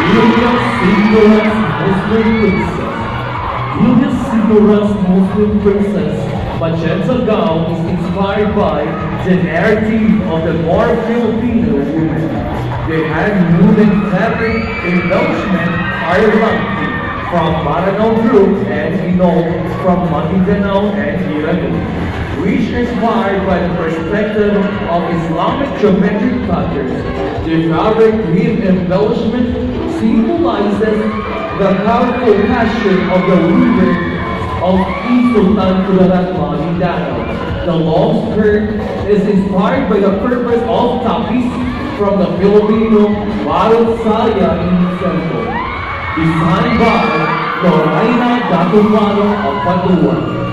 Hilyah Signorinas Muslim Princess. Hilyah Signorinas Muslim Princess magenta gown is inspired by the narrative of the more Filipino women. The hand-woven fabric embellishment are lumpy from Maranao Group and Inol from Macabangon and Irah, which inspired by the perspective of Islamic geometric patterns. The fabric weave embellishment symbolizes the powerful passion of the weaver of Sultan Kudarat Maguindanao. The long skirt is inspired by the purpose of tapis from the Filipino Barot Saya in Central, designed by Lorena Gatumano of Patuan.